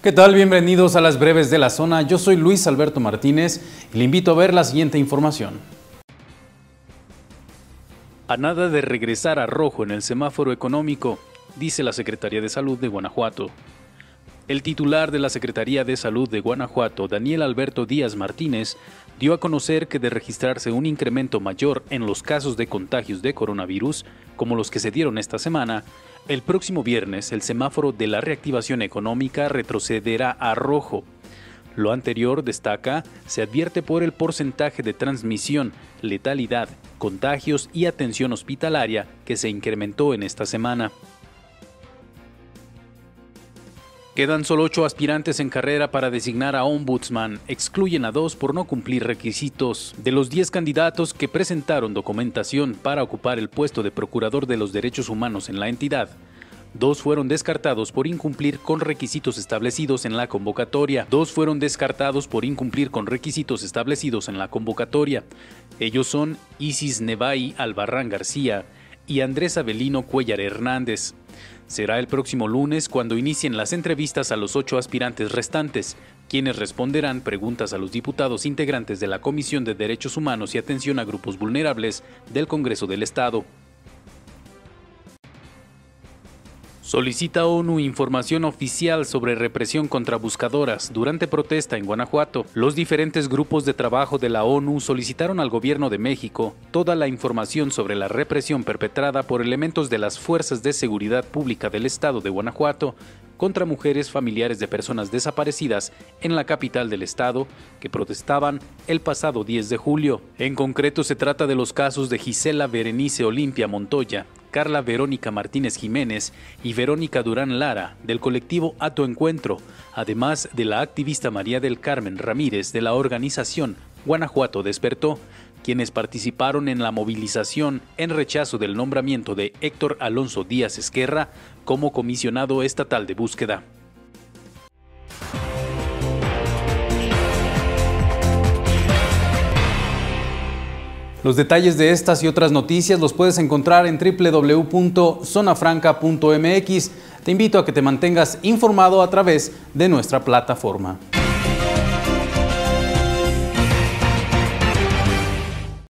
¿Qué tal? Bienvenidos a las breves de la zona. Yo soy Luis Alberto Martínez y le invito a ver la siguiente información. A nada de regresar a rojo en el semáforo económico, dice la Secretaría de Salud de Guanajuato. El titular de la Secretaría de Salud de Guanajuato, Daniel Alberto Díaz Martínez, dio a conocer que de registrarse un incremento mayor en los casos de contagios de coronavirus, como los que se dieron esta semana, el próximo viernes el semáforo de la reactivación económica retrocederá a rojo. Lo anterior, destaca, se advierte por el porcentaje de transmisión, letalidad, contagios y atención hospitalaria que se incrementó en esta semana. Quedan solo 8 aspirantes en carrera para designar a ombudsman. Excluyen a 2 por no cumplir requisitos. De los 10 candidatos que presentaron documentación para ocupar el puesto de procurador de los derechos humanos en la entidad, 2 fueron descartados por incumplir con requisitos establecidos en la convocatoria. Ellos son Isis Nevay Albarrán García y Andrés Avelino Cuellar Hernández. Será el próximo lunes cuando inicien las entrevistas a los 8 aspirantes restantes, quienes responderán preguntas a los diputados integrantes de la Comisión de Derechos Humanos y Atención a Grupos Vulnerables del Congreso del Estado. Solicita ONU información oficial sobre represión contra buscadoras durante protesta en Guanajuato. Los diferentes grupos de trabajo de la ONU solicitaron al Gobierno de México toda la información sobre la represión perpetrada por elementos de las Fuerzas de Seguridad Pública del Estado de Guanajuato contra mujeres familiares de personas desaparecidas en la capital del estado que protestaban el pasado 10 de julio. En concreto se trata de los casos de Gisela Berenice Olimpia Montoya, Carla Verónica Martínez Jiménez y Verónica Durán Lara, del colectivo A Tu Encuentro, además de la activista María del Carmen Ramírez de la organización Guanajuato Despertó, quienes participaron en la movilización en rechazo del nombramiento de Héctor Alonso Díaz Esquerra como comisionado estatal de búsqueda. Los detalles de estas y otras noticias los puedes encontrar en www.zonafranca.mx. Te invito a que te mantengas informado a través de nuestra plataforma.